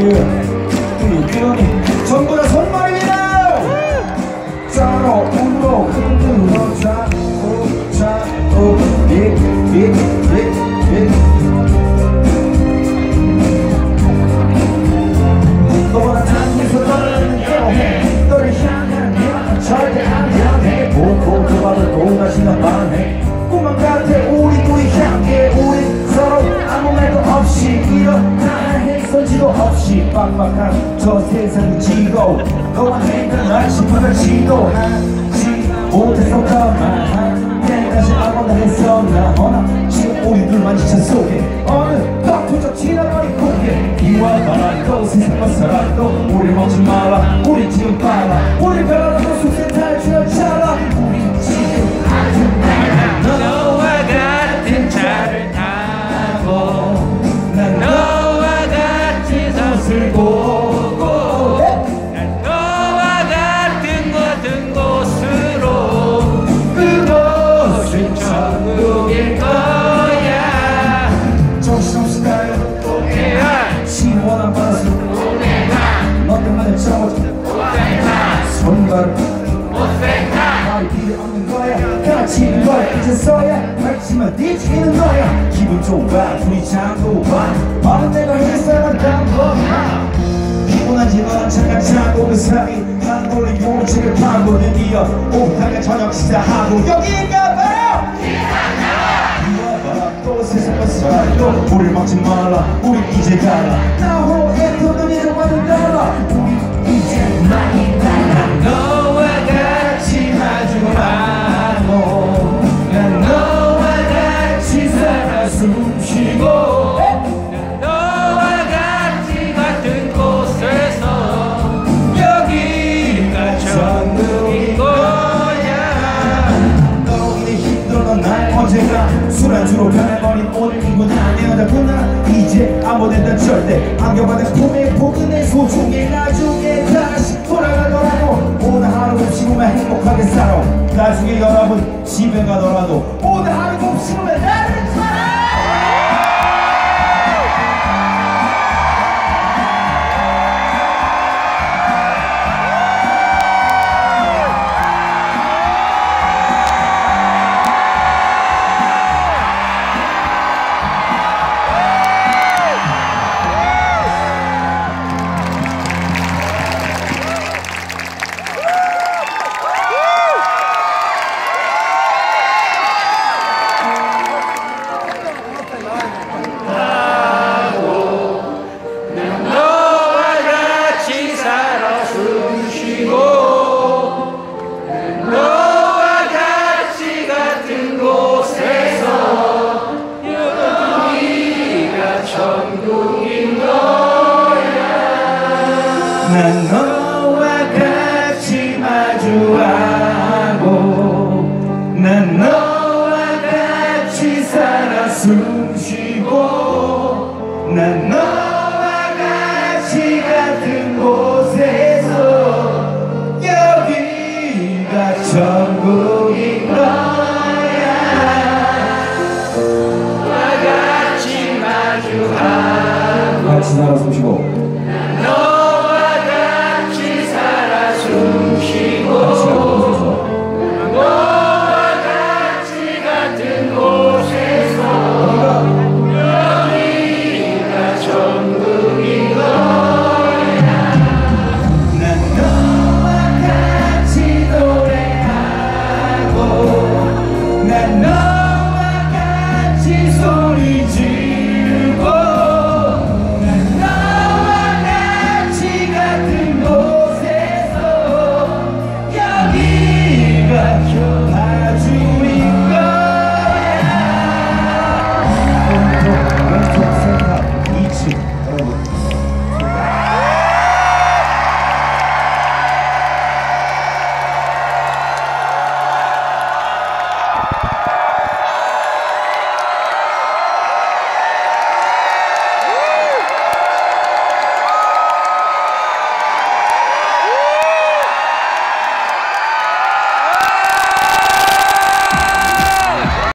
전부 다 손머리입니다. 좌로 우로 흔들어 좌우 너보다 단계에서 떨어지는 여해 너를 향하는 길 절대 안 변해 보고 그봐도 또다시는 반해 꿈만 같아 우리 둘이 향해 우리 서로 아무 말도 없이 일어나 해서지도 없이 빡빡한 저 세상을 지고 너와 내가 날 싶어서 지도하지 못해서 가만 때까지 아무나 했었나 허나 지금 우리 둘만 지쳐 속에 어느 덕후적 지나버린 공개 이와 바라도 세상만 살아도 우리 먹지 마라 우리 지금 빨라 우리 별하라도 숙세 탈출할 차라 우리 지금 아주 빨라 너와 같은 차를 타고 난 너와 같이 섰을 보고 난 너와 같은 모든 곳으로 그곳은 천국일 거야 정신없이 달려도 오해야 시원한 바람으로 오해가 너 때문에 잡아줘 오해가 손발 못생각 말이 필요 없는 거야 가르치는 거야 이제서야 하지만 뒤지는 거야 기분 좋아 둘이 잠도 봐 어느 내가 했어야 담궈 피곤하지만 잠깐 자고 그 사이 난 돌린 용책을 파고 드디어 오후하게 저녁 식사하고 여기가 바로 이와 바라 또 세상을 살아도 우릴 막지 말라 우리 이제 가라 나 호에 돈을 잃어가는 달라 우리 이제 많이 달라 너와 같이 마주 하고 난 너와 같이 살아 숨쉬고 난 너와 같이 같은 곳에서 여기가 천국인 거야 너로 인해 힘들었던 날 언젠가 술안주로 변해버린 오늘 이곳 내 여자구나 이제 아무 데나 절대 안겨받은 꿈의 포근해 소중해 나중에 다시 돌아가더라도 오늘 하루 곱씹으면 행복하게 살아 나중에 여러분 집에 가더라도 오늘 하루 곱씹으면 나를 살아 천국인 거야 난 너